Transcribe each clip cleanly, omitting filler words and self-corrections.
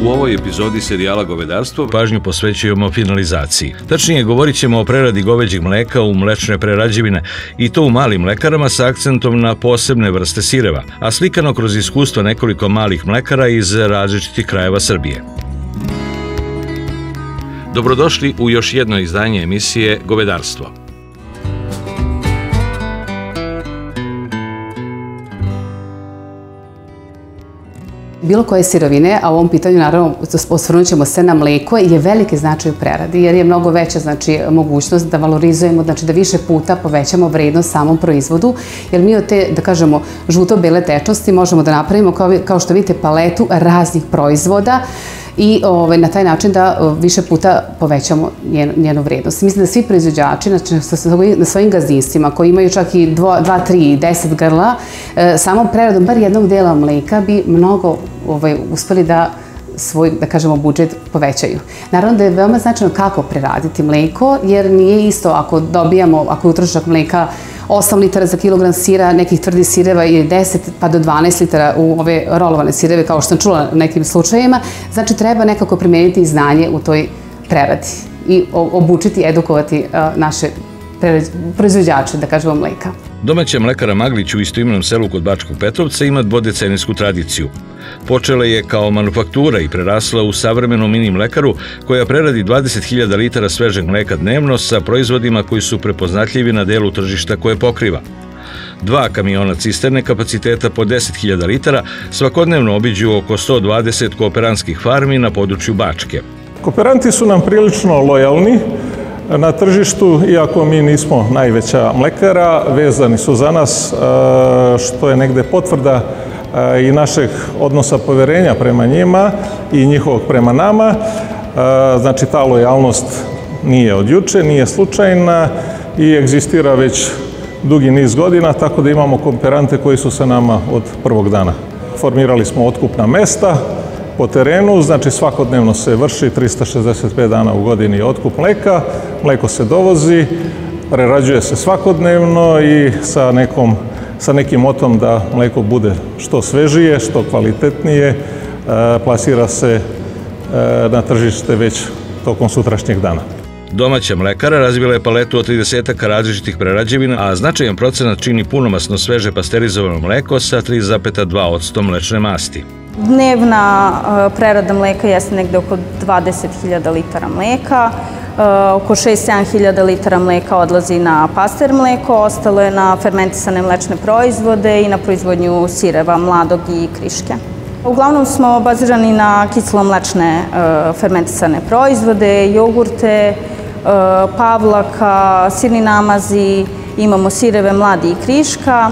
U ovoj epizodi serijala Govedarstvo pažnju posvećujemo finalizaciji. Tačnije, govorit ćemo o preradi goveđeg mleka u mlečne prerađevine i to u malim mlekarama sa akcentom na posebne vrste sireva, a slikano kroz iskustva nekoliko malih mlekara iz različitih krajeva Srbije. Dobrodošli u još jedno izdanje emisije Govedarstvo. Bilo koje sirovine, a u ovom pitanju naravno osvrnut ćemo se na mleko, je veliki značaj u preradi jer je mnogo veća mogućnost da valorizujemo, da više puta povećamo vrednost samom proizvodu, jer mi od te, da kažemo, žuto-bele tečnosti možemo da napravimo, kao što vidite, paletu raznih proizvoda i na taj način da više puta povećamo njenu vrednost. Mislim da svi proizvođači na svojim gazdinstvima koji imaju čak i 2, 3, 10 grla, samom preradom bar jednog dela mleka bi mnogo uspeli da svoj, da kažemo, budžet povećaju. Naravno da je veoma značajno kako preraditi mleko, jer nije isto ako je utrošak mleka 8 litara za kilogram sira, nekih tvrdih sireva je 10 pa do 12 litara u ove rolovane sireve, kao što sam čula u nekim slučajevima. Znači, treba nekako primeniti znanje u toj preradi i obučiti, edukovati naše proizvođače, da kažemo, mleka. Domaća mlekara Maglić u istoimenom selu kod Bačkog Petrovca ima dvodecenijsku tradiciju. Počela je kao manufaktura i prerasla u savremenu mini mlekaru koja preradi 20.000 litara svežeg mleka dnevno sa proizvodima koji su prepoznatljivi na delu tržišta koje pokriva. 2 kamiona cisterne kapaciteta po 10.000 litara svakodnevno obiđu oko 120 kooperantskih farmi na području Bačke. Kooperanti su nam prilično lojalni na tržištu, iako mi nismo najveća mlekara, vezani su za nas, što je negde potvrda i našeg odnosa poverenja prema njima i njihovog prema nama. Znači, ta lojalnost nije od juče, nije slučajna i egzistira već dugi niz godina, tako da imamo kooperante koji su sa nama od prvog dana. Formirali smo otkupna mesta po terenu, znači svakodnevno se vrši 365 dana u godini otkup mleka, mleko se dovozi, prerađuje se svakodnevno i sa nekim motom da mleko bude što svežije, što kvalitetnije, plasira se na tržište već tokom sutrašnjeg dana. Domaća mlekara razvila je paletu od 30 različitih prerađevina, a značajan procenat čini punomasno sveže pasterizovano mleko sa 3,2% mlečne masti. Dnevna prerada mleka jeste negde oko 20.000 litara mleka, oko 6-7.000 litara mleka odlazi na paster mleko, ostalo je na fermentisane mlečne proizvode i na proizvodnju sireva, mladog i kriške. Uglavnom smo bazirani na kiselo-mlečne fermentisane proizvode, jogurte, pavlaka, sirni namazi, imamo sireve mladi i kriška,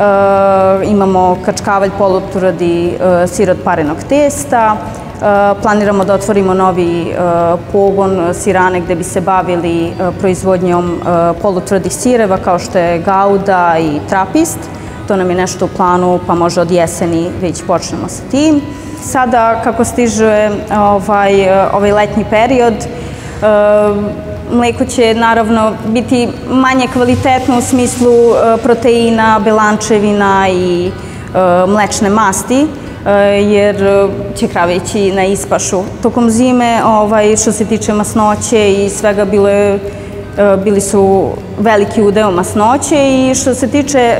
imamo kačkavalj polutvrdi sir od parenog testa, planiramo da otvorimo novi pogon sirane gde bi se bavili proizvodnjom polutvrdih sireva kao što je gauda i trapist. To nam je nešto u planu, pa možda od jeseni već počnemo sa tim. Sada, kako stiže ovaj letnji period, mleko će naravno biti manje kvalitetno u smislu proteina, belančevina i mlečne masti, jer će krave ići na ispašu. Tokom zime, što se tiče masnoće i svega, bili su veliki udeo masnoće i što se tiče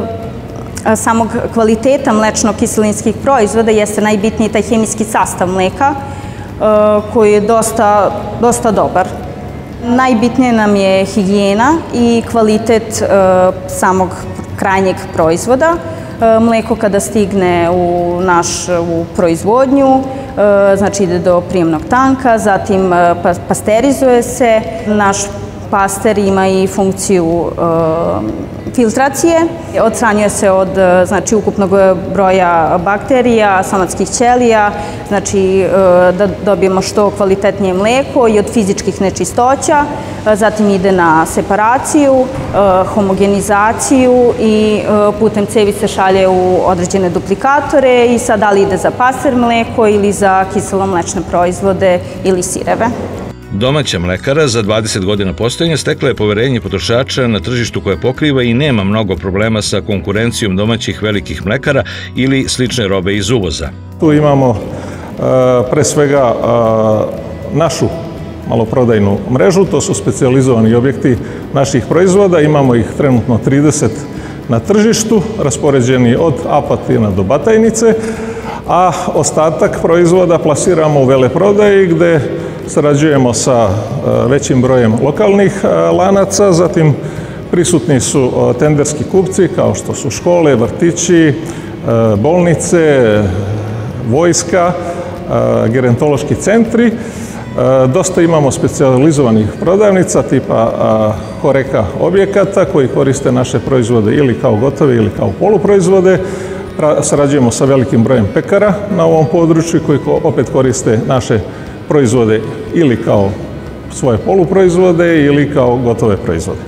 samog kvaliteta mlečno-kiselinskih proizvoda jeste najbitniji taj hemijski sastav mleka koji je dosta dobar. Najbitnije nam je higijena i kvalitet samog krajnjeg proizvoda. Mleko kada stigne u našu proizvodnju, znači ide do prijemnog tanka, zatim pasterizuje se. Naš paster ima i funkciju filtracije. Odstranjuje se od ukupnog broja bakterija, somatskih ćelija, znači da dobijemo što kvalitetnije mleko i od fizičkih nečistoća. Zatim ide na separaciju, homogenizaciju i putem cevi se šalje u određene duplikatore i sad da li ide za paster mleko ili za kiselo-mlečne proizvode ili sireve. Domaća mlekara za 20 godina postojanja stekla je poverenje potrošača na tržištu koje pokriva i nema mnogo problema sa konkurencijom domaćih velikih mlekara ili slične robe iz uvoza. Tu imamo pre svega našu maloprodajnu mrežu, to su specijalizovani objekti naših proizvoda, imamo ih trenutno 30 na tržištu, raspoređeni od Apatina do Batajnice, a ostatak proizvoda plasiramo u veleprodaji gde sarađujemo sa većim brojem lokalnih lanaca, zatim prisutni su tenderski kupci kao što su škole, vrtići, bolnice, vojska, gerontološki centri. Dosta imamo specijalizovanih prodavnica tipa Horeka objekata koji koriste naše proizvode ili kao gotove ili kao poluproizvode. Sarađujemo sa velikim brojem pekara na ovom području koji opet koriste naše proizvode ili kao svoje poluproizvode ili kao gotove proizvode.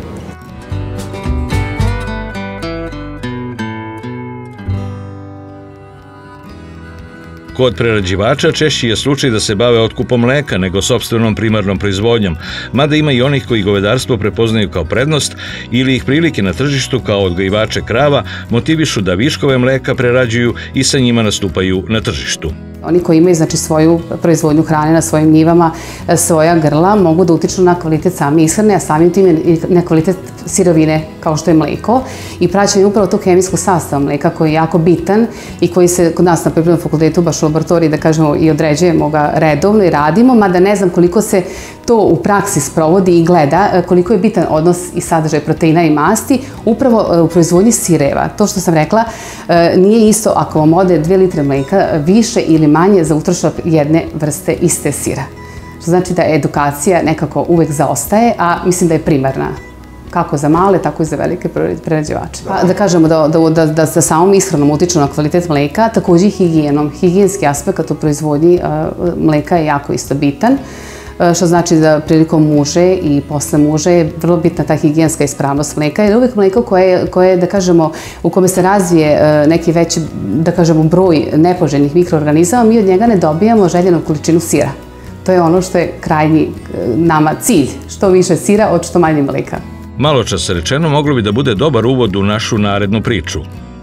Kod prerađivača češći je slučaj da se bave otkupom mleka nego sopstvenom primarnom proizvodnjom, mada ima i onih koji govedarstvo prepoznaju kao prednost ili ih prilike na tržištu kao odgajivače krava motivišu da viškove mleka prerađuju i sa njima nastupaju na tržištu. Oni koji imaju znači, svoju proizvodnju hrane na svojim njivama, svoja grla, mogu da utiču na kvalitet same ishrane, a samim tim i na kvalitet sirovine kao što je mleko. I praćenje upravo tog hemijskog sastava mleka koji je jako bitan i koji se kod nas na Poljoprivrednom fakultetu, baš u laboratoriji, da kažemo, i određujemo ga redovno i radimo, mada ne znam koliko se to u praksi sprovodi i gleda, koliko je bitan odnos i sadržaj proteina i masti upravo u proizvodnji sireva. To što sam rekla, nije isto ako vam ode 2 litre mleka više ili manje za utrošak jedne vrste iste sira. Što znači da edukacija nekako uvek zaostaje, a mislim da je primarna. Kako za male, tako i za velike prerađivače. Da kažemo da sa samom ishranom utiču na kvalitet mleka, takođe i higijenom. Higijenski aspekt u proizvodnji mleka je jako isto bitan, što znači da prilikom muže i posle muže je vrlo bitna ta higijenska ispravnost mleka, jer uvek mleko koje, da kažemo, u kome se razvije neki veći, da kažemo, broj nepoželjnih mikroorganizama, mi od njega ne dobijamo željenu količinu sira. To je ono što je krajnji nama cilj, što više sira od što manje mleka. Malo čas rečeno moglo bi da bude dobar uvod u našu narednu priču.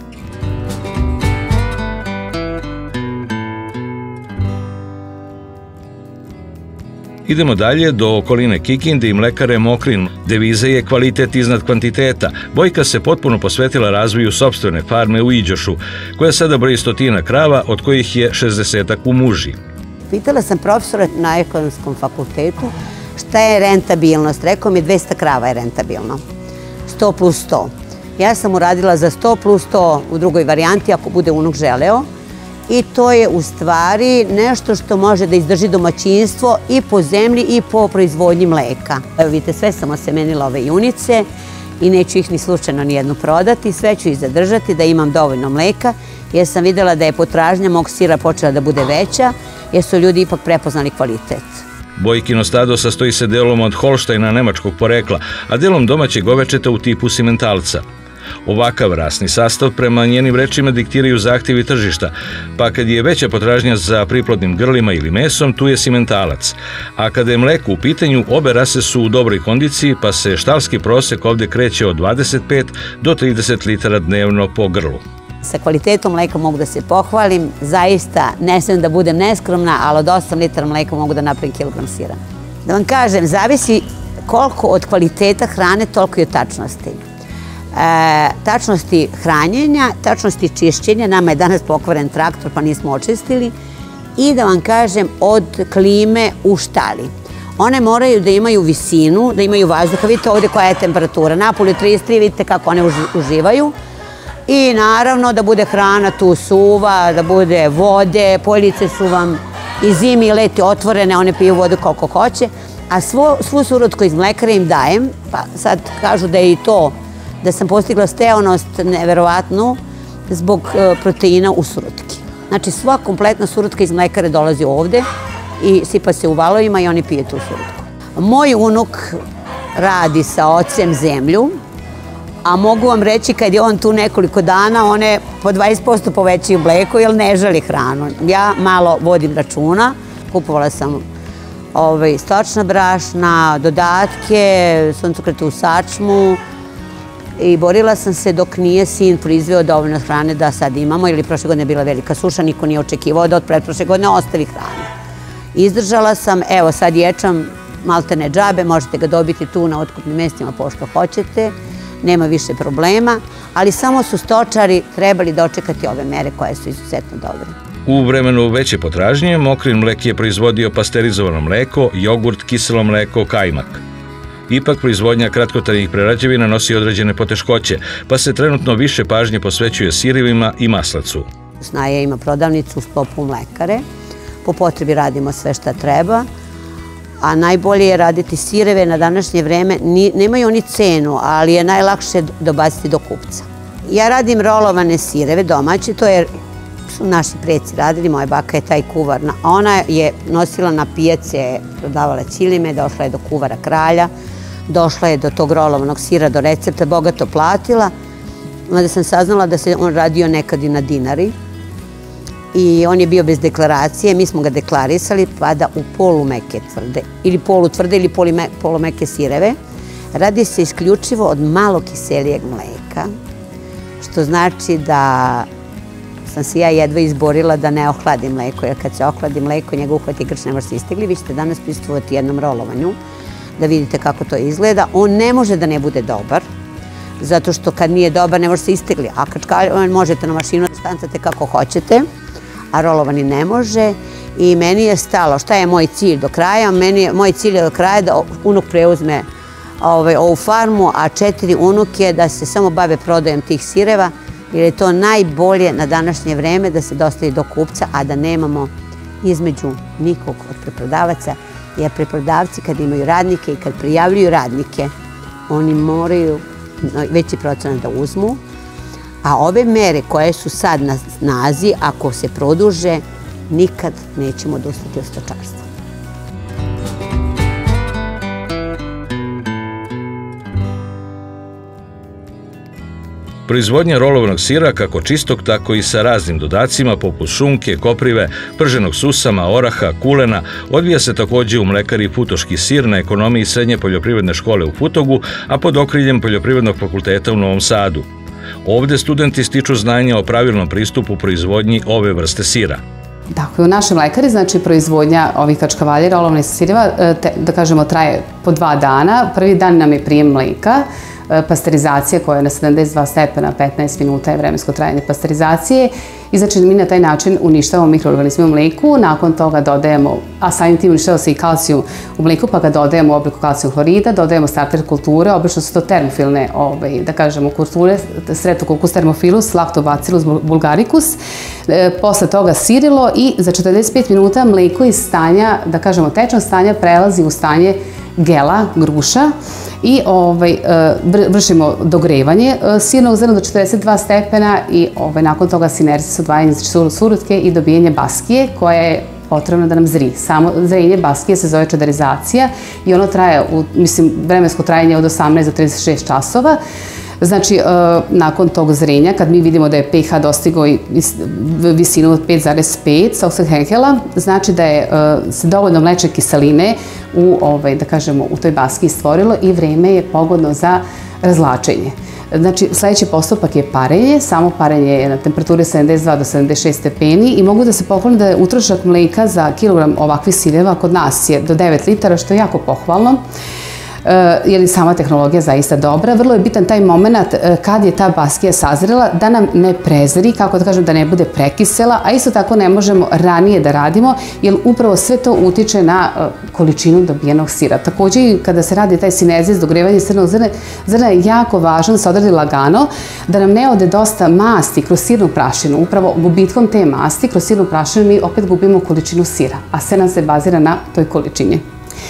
Idemo dalje do okoline Kikinde i mlekare Mokrin. Deviza je kvalitet iznad kvantiteta. Bojka se potpuno posvetila razvoju sopstvene farme u Iđošu, koja sada broji 100 krava, od kojih je 60 u muži. Pitala sam profesora na ekonomskom fakultetu šta je rentabilnost. Rekao mi 200 krava je rentabilno. 100 plus 100. Ja sam uradila za 100 plus 100 u drugoj varijanti ako bude unuk želeo. I to je u stvari nešto što može da izdrži domaćinstvo i po zemlji i po proizvodnji mleka. Evo vidite, sve sam osemenila ove junice i neću ih ni slučajno nijednu prodati. Sve ću ih zadržati da imam dovoljno mleka jer sam videla da je potražnja mog sira počela da bude veća jer su ljudi ipak prepoznali kvalitet. Bojkino stado sastoji se delom od Holštajna nemačkog porekla, a delom domaćeg govečeta u tipu simentalca. Ovakav rasni sastav prema njenim rečima diktiraju zahtjevi tržišta, pa kad je veća potražnja za priplodnim grlima ili mesom, tu je simentalac. A kada je mleko u pitanju, obe rase su u dobroj kondiciji, pa se štalski prosek ovde kreće od 25 do 30 litara dnevno po grlu. Sa kvalitetom mleka mogu da se pohvalim, zaista ne smijem da budem neskromna, ali od 8 litara mleka mogu da napravim kilogram sira. Da vam kažem, zavisi koliko od kvaliteta hrane, toliko i od tačnosti. Tačnosti hranjenja, tačnosti čišćenja, nama je danas pokvaren traktor pa nismo očistili, i da vam kažem od klime u štali. One moraju da imaju visinu, da imaju vazduha, vidite ovdje koja je temperatura, napolju 33, vidite kako one uživaju. I naravno da bude hrana tu suva, da bude vode, police su vam i zimi i leti otvorene, one piju vodu koliko hoće, a svu surutku iz mlekara im dajem, pa sad kažu da je i to, da sam postigla steonost neverovatnu zbog proteina u surutki. Znači sva kompletna surutka iz mlekare dolazi ovde i sipa se u valovima i oni pije tu surutku. Moj unuk radi sa ocem zemlju, a mogu vam reći kad je on tu nekoliko dana, one po 20% povećaju mleko jer ne želi hranu. Ja malo vodim računa, kupovala sam stočna brašna, dodatke, suncokrete u sačmu, i borila sam se dok nije sin proizveo dovoljno hrane da sad imamo, ili prošle godine je bila velika suša, niko nije očekivao da od pretprošle godine ostavi hrane. Izdržala sam, evo sad ječam maltene džabe, možete ga dobiti tu na otkupnim mestima pošto hoćete, nema više problema, ali samo su stočari trebali dočekati ove mere koje su izuzetno dobre. U vremenu veće potražnje, Mokrin mlek je proizvodio pasterizovano mleko, jogurt, kiselo mleko, kajmak. Ipak, proizvodnja kratkotrajnih prerađevina nosi određene poteškoće, pa se trenutno više pažnje posvećuje sirevima i maslacu. Snaja ima prodavnicu u sklopu mlekare, po potrebi radimo sve šta treba, a najbolje je raditi sireve na današnje vreme. Nemaju oni cenu, ali je najlakše dobaciti do kupca. Ja radim rolovane sireve domaće, to su naši preci radili, moja baka je taj kuvar. Ona je nosila na pijace, prodavala ćilime, došla je do kuvara Kralja, došla je do tog rolovanog sira, do recepta, bogato platila. Onda sam saznala da se on radio nekad i na dinari i on je bio bez deklaracije, mi smo ga deklarisali pa da u polumeke tvrde ili polutvrde ili polumeke sireve radi se isključivo od malo kiselijeg mleka, što znači da sam se ja jedva izborila da ne ohladim mleko, jer kad se ohladi mleko, njega uhvati grč, ne može se istegli. Vi ćete danas prisustvovati jednom rolovanju da vidite kako to izgleda. On ne može da ne bude dobar, zato što kad nije dobar ne može se istegli, a kad možete na mašinu da stancate kako hoćete, a rolovani ne može. I meni je stalo, šta je moj cilj do kraja? Moj cilj je do kraja da unuk preuzme ovu farmu, a 4 unuke da se samo bave prodajom tih sireva, jer je to najbolje na današnje vreme da se dostavi do kupca, a da nemamo između nikog od preprodavaca, jer preprodavci kad imaju radnike i kad prijavljuju radnike, oni moraju veći procenat da uzmu, a ove mere koje su sad na snazi, ako se produže, nikad nećemo odustati od stočarstva. Proizvodnja rolovanog sira, kako čistog, tako i sa raznim dodacima poput šunke, koprive, prženog susama, oraha, kulena, odvija se takođe u mlekari Futoški sir na ekonomiji Srednje poljoprivredne škole u Futogu, a pod okriljem Poljoprivrednog fakulteta u Novom Sadu. Ovde studenti stiču znanja o pravilnom pristupu proizvodnji ove vrste sira. Dakle, u našoj mlekari, znači, proizvodnja ovih kačkavalja, rolovnih sireva, da kažemo, traje po 2 dana. Prvi dan nam je prijem mleka, pasterizacija koja je na 72 stepena, 15 minuta je vremensko trajanje pasterizacije i znači mi na taj način uništavamo mikroorganizme u mleku, nakon toga dodajemo, a samim tim uništava se i kalcijum u mleku, pa ga dodajemo u obliku kalcijum hlorida, dodajemo starter kulture, obično su to termofilne, da kažemo, kulture, Streptococcus thermophilus, Lactobacillus bulgaricus, posle toga sirilo i za 45 minuta mleko iz stanja, da kažemo, tečnog stanja prelazi u stanje gela, gruša i vršimo dogrevanje sirnog zrna do 42 stepena i nakon toga sinerzi se odvajanje surutke i dobijanje baskije koja je potrebno da nam zri. Samo zrenje baskije se zove čedarizacija i ono traje, mislim, vremensko trajanje od 18 do 36 časova. Znači, nakon tog zrenja, kad mi vidimo da je pH dostigao visinu od 5,5 sa oksahenkela, znači da je se dovoljno mlečne kiseline da kažemo, u toj baskiji stvorilo i vreme je pogodno za razlačenje. Znači, sledeći postupak je parenje, samo parenje je na temperaturi 72 do 76 stepeni i mogu da se pohvalim da je utrošak mleka za kilogram ovakvih sireva kod nas je do 9 litara, što je jako pohvalno. Jer je sama tehnologija zaista dobra. Vrlo je bitan taj moment kad je ta baskija sazrela, da nam ne prezri, kako da kažem, da ne bude prekisela, a isto tako ne možemo ranije da radimo, jer upravo sve to utiče na količinu dobijenog sira. Takođe, kada se radi taj sinezis, dogrevanje sirnog zrna je jako važno da se odradi lagano, da nam ne ode dosta masti kroz sirnu prašinu. Upravo gubitkom te masti kroz sirnu prašinu mi opet gubimo količinu sira, a sve nam se bazira na toj količini.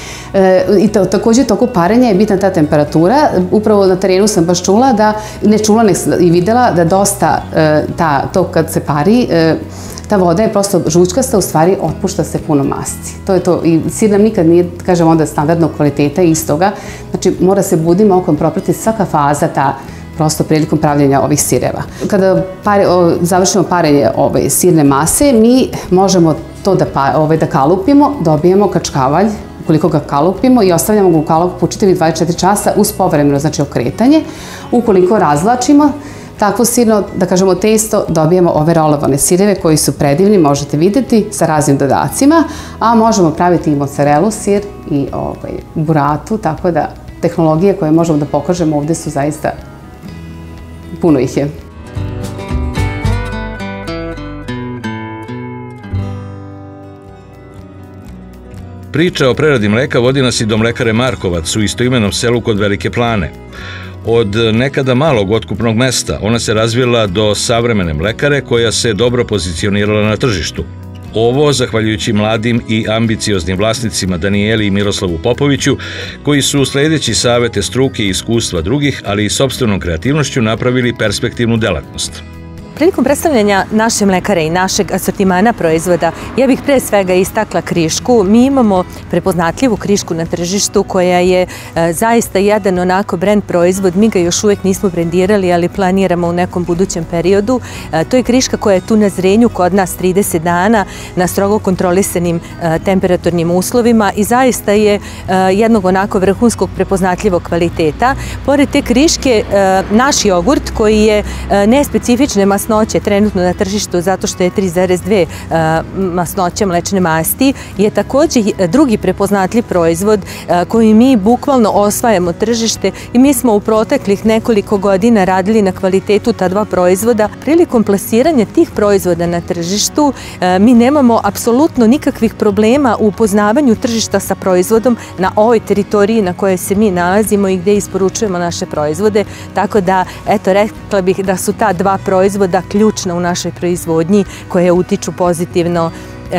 I takođe toku parenja je bitna ta temperatura. Upravo na terenu sam baš čula da, ne čula i videla da dosta to kad se pari, ta voda je prosto žučkasta, u stvari otpušta se puno masti. To je to. I sir nam nikad nije, kažem onda, standardnog kvaliteta istoga. Znači, mora se budnim okom propratiti svaka faza ta prosto prilikom pravljenja ovih sireva. Kada završimo parenje sirne mase, mi možemo to da kalupimo, dobijemo kačkavalj ukoliko ga kalupimo i ostavljamo ga u kalupu čitavih 24 časa uz povremeno, znači okretanje. Ukoliko razvlačimo takvo sirno, da kažemo testo, dobijemo ove rolovane sireve koji su predivni, možete vidjeti, sa raznim dodacima, a možemo praviti i mozzarellu sir i buratu, tako da tehnologije koje možemo da pokažemo ovde su zaista, puno ih je. Priča o preradi mleka vodi nas i do mlekare Markovac u istoimenom selu kod Velike Plane. Od nekada malog otkupnog mesta ona se razvila do savremene mlekare koja se dobro pozicionirala na tržištu. Ovo zahvaljujući mladim i ambicioznim vlasnicima Danijeli i Miroslavu Popoviću, koji su sledeći savete struke i iskustva drugih, ali i sopstvenom kreativnošću napravili perspektivnu delatnost. Prilikom predstavljanja naše mlekare i našeg asortimana proizvoda, ja bih pre svega istakla krišku. Mi imamo prepoznatljivu krišku na tržištu koja je zaista jedan onako brend proizvod. Mi ga još uvek nismo brendirali, ali planiramo u nekom budućem periodu. To je kriška koja je tu na zrenju kod nas 30 dana na strogo kontrolisanim temperaturnim uslovima i zaista je jednog onako vrhunskog prepoznatljivog kvaliteta. Pored te kriške, naš jogurt koji je nespecifične masnoće trenutno na tržištu zato što je 3,2 masnoća mlečne masti, je takođe drugi prepoznatljiv proizvod koji mi bukvalno osvajamo tržište i mi smo u proteklih nekoliko godina radili na kvalitetu ta dva proizvoda. Prilikom plasiranja tih proizvoda na tržištu mi nemamo apsolutno nikakvih problema u upoznavanju tržišta sa proizvodom na ovoj teritoriji na kojoj se mi nalazimo i gde isporučujemo naše proizvode. Tako da, eto, rekla bih da su ta dva proizvoda ključna u našoj proizvodnji koje utiču pozitivno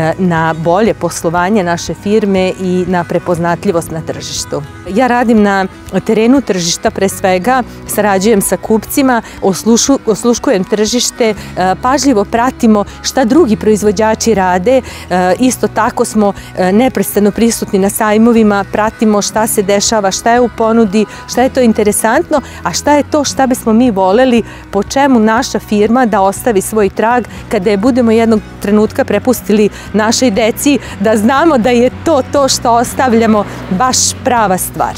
na bolje poslovanje naše firme i na prepoznatljivost na tržištu. Ja radim na terenu tržišta, pre svega sarađujem sa kupcima, osluškujem tržište, pažljivo pratimo šta drugi proizvođači rade, isto tako smo neprestano prisutni na sajmovima, pratimo šta se dešava, šta je u ponudi, šta je to interesantno, a šta je to šta bismo mi voleli, po čemu naša firma da ostavi svoj trag kada je budemo jednog trenutka prepustili našoj deci, da znamo da je to što ostavljamo baš prava stvar.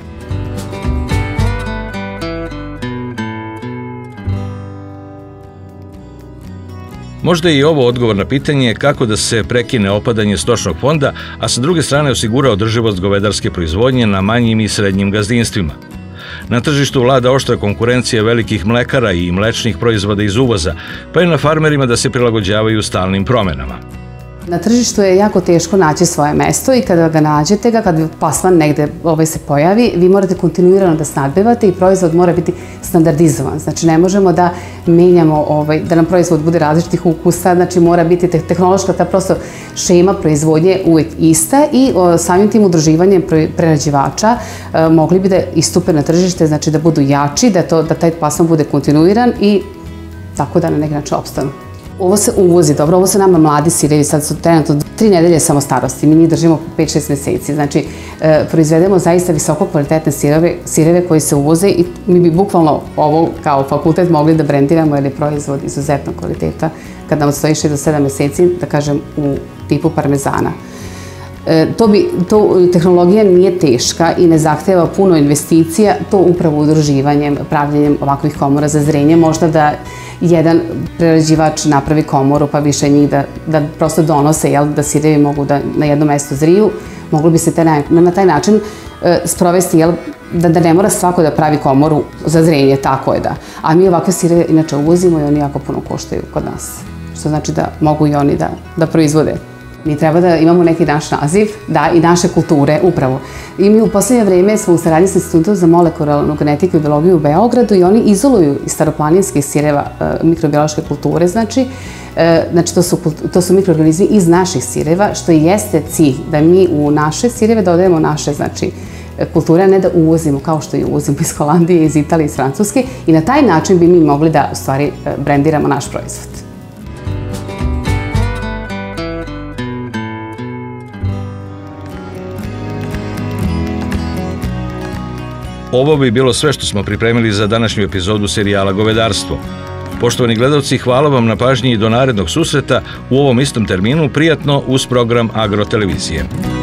Možda je i ovo odgovor na pitanje kako da se prekine opadanje stočnog fonda, a sa druge strane osigura održivost govedarske proizvodnje na manjim i srednjim gazdinstvima. Na tržištu vlada oštra konkurencija velikih mlekara i mlečnih proizvoda iz uvoza, pa je na farmerima da se prilagođavaju stalnim promenama. Na tržištu je jako teško naći svoje mesto i kada ga nađete, kada plasman negde se pojavi, vi morate kontinuirano da snabdevate i proizvod mora biti standardizovan. Znači ne možemo da menjamo, da nam proizvod bude različitih ukusa, znači mora biti tehnološka, ta prosto šema proizvodnje uvek ista i samim tim udruživanjem prerađivača mogli bi da istupe na tržište, znači da budu jači, da taj plasman bude kontinuiran i tako da na neki način opstanu. Ovo se uvozi, dobro, ovo su nama mladi sirevi, sad su trenutno 3 nedelje samo starosti, mi njih držimo 5-6 meseci, znači proizvedemo zaista visoko kvalitetne sireve koji se uvoze i mi bi bukvalno ovo kao fakultet mogli da brendiramo jer je proizvod izuzetnog kvaliteta kad nam stoji 6 do 7 meseci, da kažem, u tipu parmezana. Tehnologija nije teška i ne zahteva puno investicija, to upravo udruživanjem, pravljenjem ovakvih komora za zrenje, možda da jedan prerađivač napravi komoru pa više njih da prosto donose, da sirevi mogu da na jednom mestu zriju, moglo bi se na taj način sprovesti, da ne mora svako da pravi komoru za zrenje, tako je da. A mi ovakve sireve inače uvozimo i oni jako puno koštaju kod nas, što znači da mogu i oni da proizvode. Mi treba da imamo neki naš naziv, da, i naše kulture, upravo. I mi u poslednje vreme smo u saradnji sa Institutom za molekularnu genetiku i biologiju u Beogradu i oni izoluju iz staroplaninskih sireva mikrobiološke kulture, znači to su mikroorganizmi iz naših sireva, što i jeste cilj, da mi u naše sireve dodajemo naše, znači, kulture, a ne da uvozimo kao što i uvozimo iz Holandije, iz Italije, iz Francuske i na taj način bi mi mogli da, u stvari, brendiramo naš proizvod. Ovo bi bilo sve što smo pripremili za današnju epizodu serijala Govedarstvo. Poštovani gledalci, hvala vam na pažnji i do narednog susreta u ovom istom terminu, prijatno uz program Agrotelevizije.